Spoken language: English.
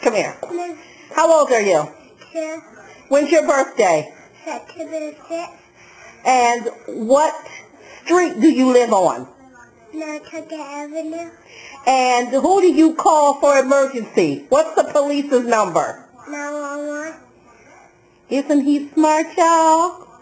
Come here. Miss How old are you? 2, When's your birthday? September 6, And what street do you live on? Nantucket Avenue, And who do you call for emergency? What's the police's number? 911. Isn't he smart, y'all?